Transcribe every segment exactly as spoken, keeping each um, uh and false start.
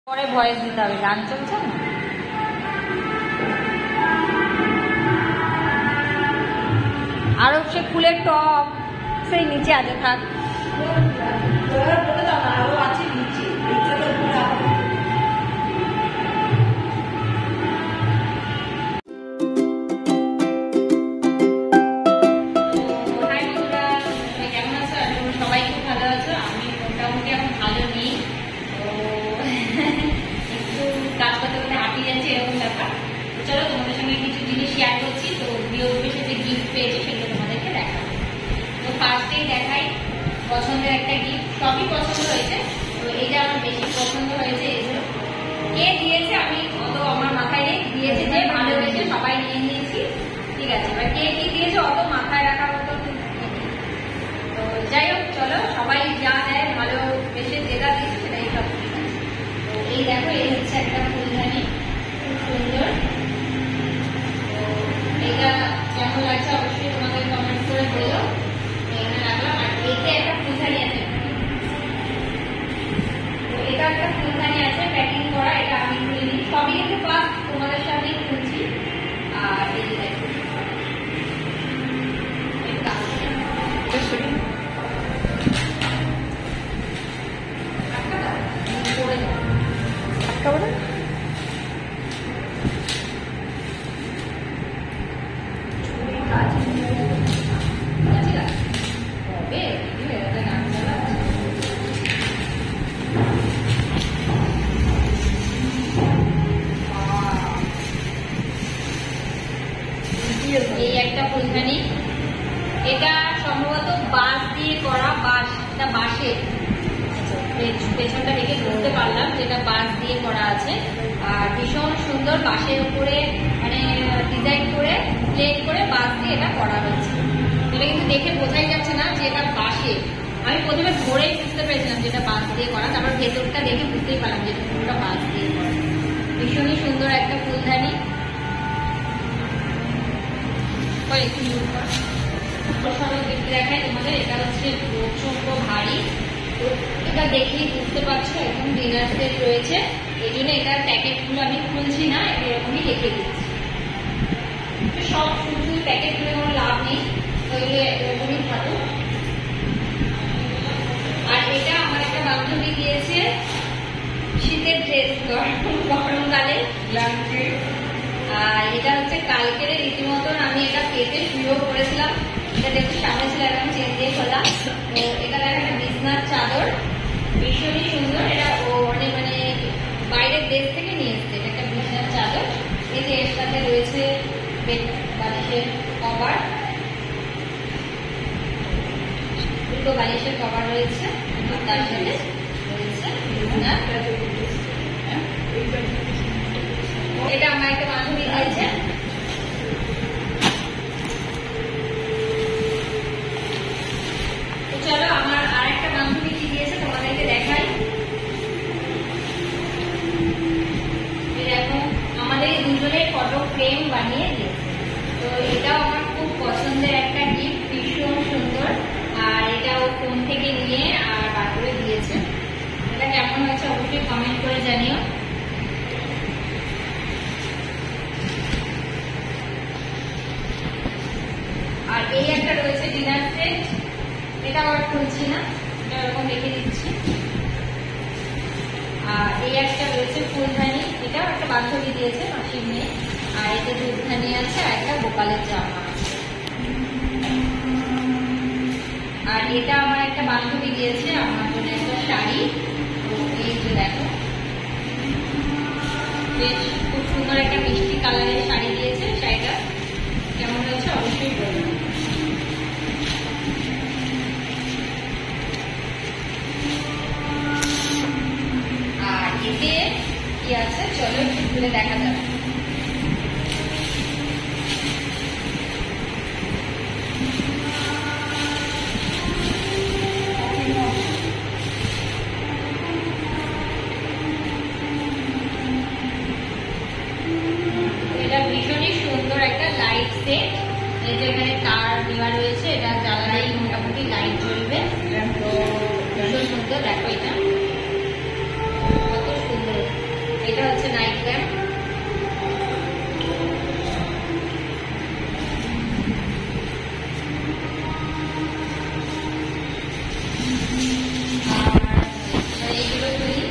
পরে ভয়েস দিতে হবে, গান চলছে না। আরো সে ফুলের টপ সেই নিচে আছে, থাক। আরো আছে নিচে। সবাই খুব ভালো আছো, আমি মোটামুটি এখন ভালো নেই, তো একটু কাজ করতে করতে হাঁপিয়ে যাচ্ছে এরকম ব্যাপার। চলো তোমাদের সঙ্গে কিছু জিনিস শেয়ার করছি। তো প্রিয় অভ্যেসে যে গিফট পেয়েছে সেগুলো তোমাদেরকে দেখাবো। তো ফার্স্টেই দেখাই পছন্দের একটা গিফট, সবই পছন্দ হয়েছে। তো এইটা আমার বেশি পছন্দ হয়েছে। এগুলো কে দিয়েছে আমি অত আমার মাথায় নেই, দিয়েছে যে ভালোবেসে সবাই নিয়ে নিয়েছি, ঠিক আছে। এবার কে কি দিয়েছে অত মাথায় রাখার মতো। তো যাই হোক, চলো সবাই যা দেয় ভালোবেসে যেটা দিয়েছে সেটাই সব ঠিক আছে। তো এই দেখো, এই হচ্ছে একটা ফুলদানি, খুব সুন্দর। তো এটা কেমন লাগছে অবশ্যই তোমাদের কমেন্ট করে বলো। এখানে রাখলাম। আর এতে একটা ফুলদানি আছে, তো এটা একটা ফুলদানি আছে প্যাকিং করা, এটা আমি খুলিনি, সবই কিন্তু ফার্স্ট তোমাদের সাথেই খুলছি। আর এই যে দেখো এই একটা ফুলদানি। এটা সম্ভবত বাঁশ দিয়ে করা, বাঁশ, এটা বাঁশের, পেছনটা দেখে বুঝতে পারলাম যেটা বাঁশ দিয়ে করা আছে। আর ভীষণ সুন্দর, বাঁশের উপরে মানে ডিজাইন করে প্লেট করে বাঁশ দিয়ে এটা করা হয়েছে। এটা কিন্তু দেখে বোঝাই যাচ্ছে না যে এটা বাঁশের। আমি প্রথমে ধরেই বুঝতে পেরেছিলাম যেটা বাঁশ দিয়ে করা, তারপর ভেতরটা দেখে বুঝতেই পারলাম যে পুরোটা বাঁশ দিয়ে করা। ভীষণই সুন্দর একটা ফুলদানি। দেখাই তোমাদের, এটা হচ্ছে প্রচন্ড ভারী। তো এটা দেখেই বুঝতে পারছো এখন ডিনার সেট রয়েছে, এই জন্য এটার প্যাকেটগুলো আমি খুলছি না, এরকমই রেখে দিচ্ছি। সব শুধু প্যাকেট খুলে কোনো লাভ নেই, ওইগুলো এরকমই থাকো। আর এটা আমার একটা বান্ধবী দিয়েছে শীতের ড্রেস, গরমকালে লাগছে। আর এটা হচ্ছে কালকের রীতিমতন আমি এটা পেতে শুয়েও করেছিলাম, এটা দেখতে সামনে ছিল, এখন চেন দিয়ে খোলা। তো এটা দেখো একটা বিছনার চাদর, ভীষণই সুন্দর। এটা ও অনেক মানে বাইরের দেশ থেকে নিয়ে এসছে, এটা একটা বিছনার চাদর। এই যে এর সাথে রয়েছে বেড বালিশের কভার, দুটো বালিশের কভার রয়েছে, তার সাথে রয়েছে বিছনা। এটা আমার একটা বান্ধবী দিয়েছে। তো চলো আমার আর একটা বান্ধবী কি দিয়েছে তোমাদেরকে দেখাই। দেখো আমাদের দুজনের ফটো ফ্রেম বানিয়ে দিয়েছে। তো এটাও আমার খুব পছন্দের একটা গিফট, ভীষণ সুন্দর। আর এটাও ফোন থেকে নিয়ে আর বার করে দিয়েছে। এটা কেমন হয়েছে অবশ্যই কমেন্ট করে জানিও। আর এই একটা রয়েছে ডিনার সেট, এটা আবার খুলছি না, এটা এরকম রেখে দিচ্ছি। আর এই একটা রয়েছে ফুলদানি, এটাও একটা বান্ধবী দিয়েছে, মাসির মেয়ে। আর এটা দুধদানি আছে, আর একটা গোপালের জামা আছে। আর এটা আমার একটা বান্ধবী দিয়েছে আমার জন্য একটা শাড়ি। তো এই যে দেখো, বেশ খুব সুন্দর একটা মিষ্টি কালারের শাড়ি দিয়েছে। শাড়িটা কেমন হয়েছে অবশ্যই বলবেন। আর এতে কি আছে চলো একটু খুলে দেখা যাবে। এটা ভীষণই সুন্দর একটা লাইট সেট, এই যে এখানে তার দেওয়া রয়েছে, এটা জ্বালালেই মোটামুটি লাইট জ্বলবে। তো ভীষণ সুন্দর, দেখো এটা কত সুন্দর। এটা হচ্ছে নাইট ল্যাম্প। আর এইগুলো তৈরি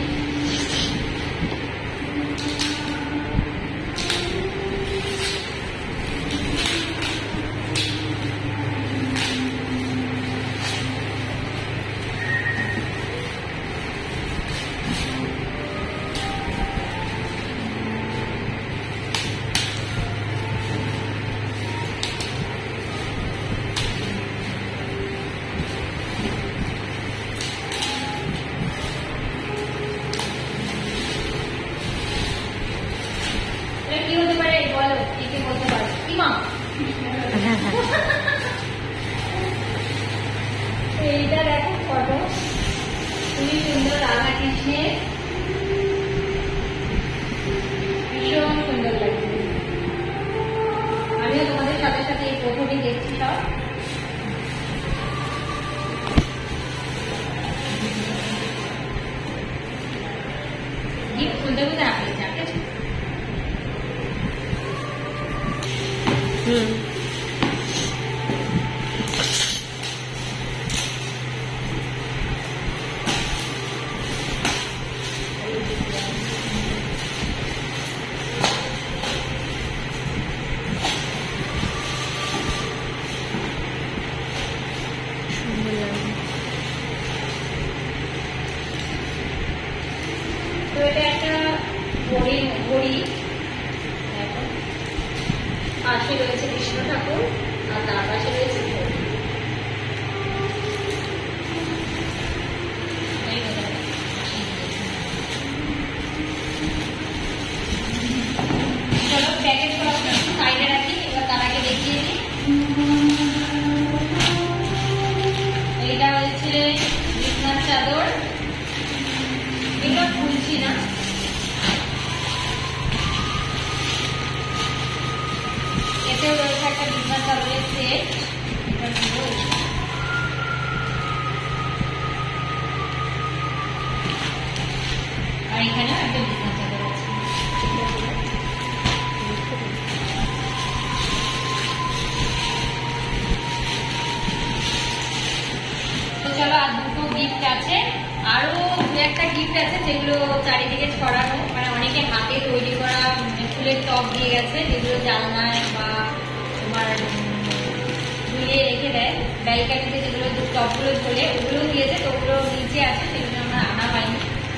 কি হতে পারে বলো, কি কি বলতে পারো কি মা? এইটা দেখো ফটো, খুবই সুন্দর, রাধা কৃষ্ণের, ভীষণ সুন্দর লাগছে। আমিও তোমাদের সাথে সাথে এই প্রথমেই দেখছি সব। গিফট খুলতে খুলতে আপনি জানতে হুম তো এটা একটা ঘড়ি ঘড়ি পাশে রয়েছে কৃষ্ণ ঠাকুর আর তার পাশে রয়েছে ঘড়ি। চলো প্যাকেট করা সাইডে রাখি, এবার তার আগে দেখিয়ে দিই। এইটা হচ্ছে বিছনার চাদর, এটা খুলছি না, এতেও রয়েছে একটা বিছনার চাদরের সেট। আর এখানে একটা বিছনার চাদর আছে। তো চলো আর দুটো গিফট আছে, আরো দু একটা গিফট আছে যেগুলো চারিদিকে ছড়ানো, মানে অনেকে হাতে তৈরি করা ফুলের টব দিয়ে গেছে, যেগুলো জানলায় বা তোমার ঝুলিয়ে রেখে দেয় ব্যালকানিতে, যেগুলো টবগুলো ঝোলে ওগুলো দিয়েছে। তো ওগুলো নিচে আছে, সেগুলো আমরা আনা হয়নি।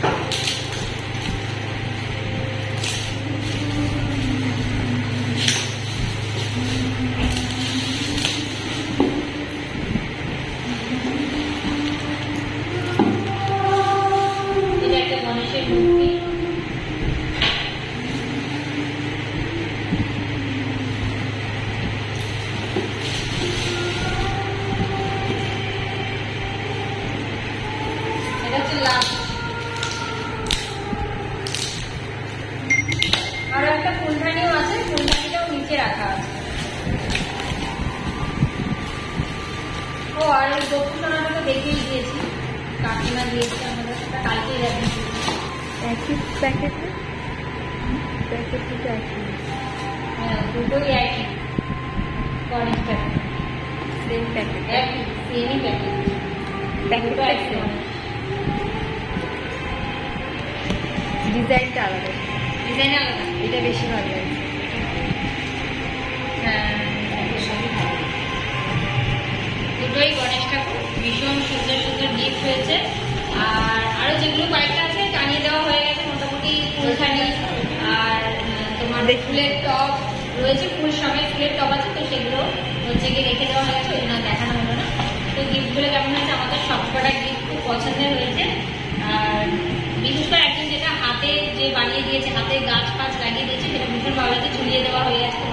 এটা একটা গণেশের মূর্তি, আরো একটা ফুলদানিও আছে, ফুলদানিটাও নিচে রাখা আছে। ও আর এই দক্ষিণাটা তো দেখিয়ে দিয়েছি, কাকিমা দিয়েছে আমাদের, সেটা কালকেই দেখিয়েছি। একই প্যাকেট প্যাকেট দুটো একই, হ্যাঁ দুটোই একই, গণেশ ঠাকুর সেম প্যাকেট, একই সেমই প্যাকেট, প্যাকেট দুটো একই। ডিজাইনটা আলাদা, ডিজাইন আলাদা, এটা বেশি ভালো লাগছে। হ্যাঁ দুটোই গণেশ ঠাকুর, ভীষণ সুন্দর সুন্দর গিফট হয়েছে। আর আরো যেগুলো কয়েকটা আছে টানিয়ে দেওয়া হয়ে গেছে মোটামুটি, ফুলখানি আর তোমার ফুলের টব রয়েছে, ফুল সমেত ফুলের টব আছে, তো সেগুলো হচ্ছে গিয়ে রেখে দেওয়া হয়ে গেছে, ওই জন্য দেখানো হলো না। তো গিফটগুলো কেমন হয়েছে, আমাদের সবকটা গিফট খুব পছন্দের হয়েছে। আর বিশেষ করে একদিন যেটা হাতে যে বানিয়ে দিয়েছে, হাতে গাছ ফাছ লাগিয়ে দিয়েছে, সেটা ভীষণ ভালো লাগে, ঝুলিয়ে দেওয়া হয়ে গেছে।